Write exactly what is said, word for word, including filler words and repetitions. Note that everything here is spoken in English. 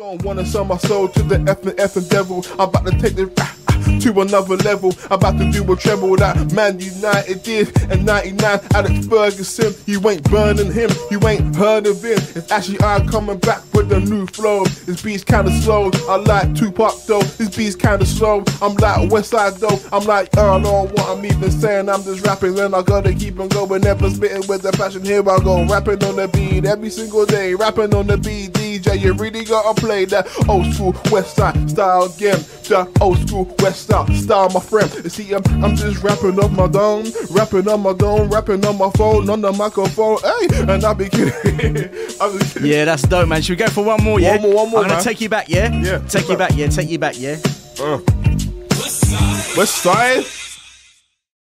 Don't wanna sell my soul to the effing effing devil. I'm about to take the ah, ah, to another level. I'm about to do a treble that Man United did in ninety-nine. Alex Ferguson, you ain't burning him, you ain't heard of him. It's actually I coming back with a new flow. This beat's kinda slow. I like Tupac though. This beat's kinda slow. I'm like Westside though. I'm like Earl on what I'm even saying. I'm just rapping, then I gotta keep on going. Never spitting with the passion. Here I go, rapping on the beat every single day. Rapping on the beat, D J. You really gotta play that old school Westside style again. The old school Westside style, my friend. You see, I'm, I'm just rapping on my dome, rapping on my dome, rapping on my phone, on the microphone. Hey, and I be kidding. I be kidding. Yeah, that's dope, man. Should we go for one more? Yeah, one more, one more. I'm gonna man. take you back. Yeah, yeah. Take you back. Yeah, take you back. Yeah. Uh. Westside.